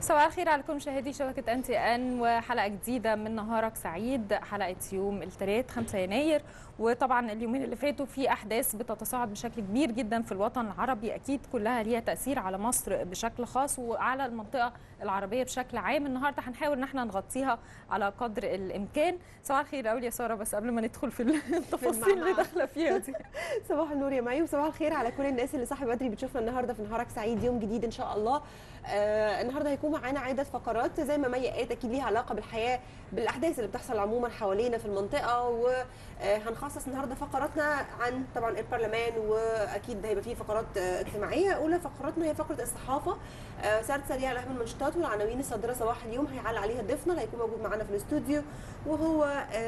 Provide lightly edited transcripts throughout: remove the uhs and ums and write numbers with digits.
صباح الخير على كل مشاهدي شبكة أن تي أن وحلقة جديدة من نهارك سعيد، حلقة يوم الثلاث 5 يناير. وطبعا اليومين اللي فاتوا في أحداث بتتصاعد بشكل كبير جدا في الوطن العربي، أكيد كلها ليها تأثير على مصر بشكل خاص وعلى المنطقة العربية بشكل عام. النهاردة هنحاول إن احنا نغطيها على قدر الإمكان. صباح الخير أول يا سارة، بس قبل ما ندخل في التفاصيل اللي داخلة فيها دي. صباح النور يا مي، وصباح الخير على كل الناس اللي صاحي بدري بتشوفنا النهارده في نهارك سعيد، يوم جديد ان شاء الله. النهارده هيكون معانا عده فقرات زي ما مي قالت، اكيد ليها علاقه بالحياه، بالاحداث اللي بتحصل عموما حوالينا في المنطقه، وهنخصص النهارده فقراتنا عن طبعا البرلمان، واكيد هيبقى فيه فقرات اجتماعيه. اولى فقراتنا هي فقره الصحافه، سرد سريع لاهم المنشطات والعناوين الصادره صباح اليوم، هيعلق عليها ضيفنا اللي هيكون موجود معانا في الاستوديو، وهو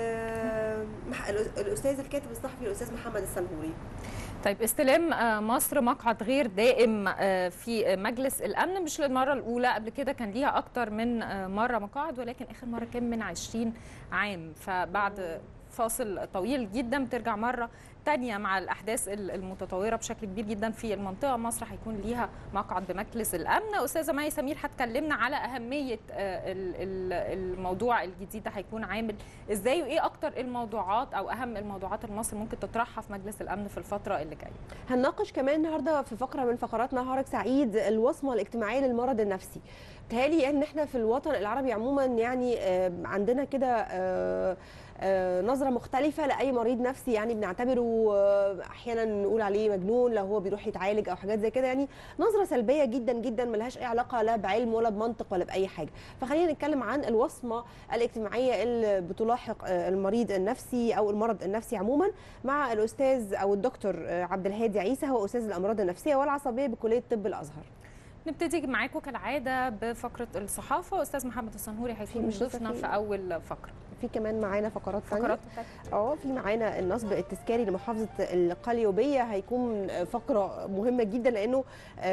الاستاذ الكاتب الصحفي الاستاذ محمد السنهوري. طيب، استلام مصر مقعد غير دائم في مجلس الأمن مش للمرة الأولى، قبل كده كان ليها أكتر من مرة مقاعد، ولكن آخر مرة كان من 20 عام، فبعد فاصل طويل جدا بترجع مرة تانية مع الأحداث المتطورة بشكل كبير جدا في المنطقة. مصر هيكون ليها مقعد بمجلس الأمن. أستاذة مي سمير هتكلمنا على أهمية الموضوع الجديد ده، هيكون عامل إزاي، وإيه أكتر الموضوعات أو أهم الموضوعات اللي مصر ممكن تطرحها في مجلس الأمن في الفترة اللي جاية. هنناقش كمان النهارده في فقرة من فقرات نهارك سعيد الوصمة الاجتماعية للمرض النفسي. بتهيألي ان احنا في الوطن العربي عموما يعني عندنا كده نظرة مختلفة لأي مريض نفسي، يعني بنعتبره أحيانا نقول عليه مجنون لو هو بيروح يتعالج أو حاجات زي كده، يعني نظرة سلبية جدا جدا ملهاش أي علاقة لا بعلم ولا بمنطق ولا بأي حاجة. فخلينا نتكلم عن الوصمة الاجتماعية اللي بتلاحق المريض النفسي أو المرض النفسي عموما مع الأستاذ أو الدكتور عبد الهادي عيسى، هو أستاذ الأمراض النفسية والعصبية بكلية طب الأزهر. نبتدي معاكم كالعادة بفقرة الصحافة. أستاذ محمد السنهوري هيكون ضيفنا في أول فقرة. في كمان معانا فقرات ثانيه. في معانا النصب التذكاري لمحافظه القليوبيه، هيكون فقره مهمه جدا لانه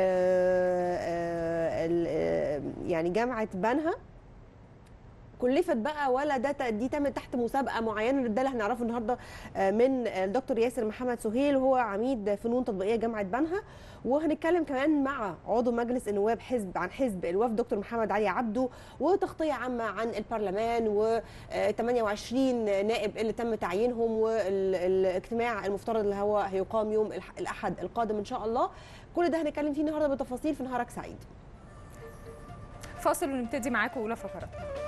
يعني جامعه بنها كلفت بقى، ولا ده دي تم تحت مسابقه معينه. ده اللي هنعرفه النهارده من الدكتور ياسر محمد سهيل، وهو عميد فنون تطبيقيه جامعه بنها. وهنتكلم كمان مع عضو مجلس النواب عن حزب الوفد دكتور محمد علي عبده، وتغطيه عامه عن البرلمان و 28 نائب اللي تم تعيينهم، والاجتماع المفترض اللي هو هيقام يوم الاحد القادم ان شاء الله. كل ده هنتكلم فيه النهارده بتفاصيل في نهارك سعيد. فاصل ونبتدي معاكم اولى فقرات.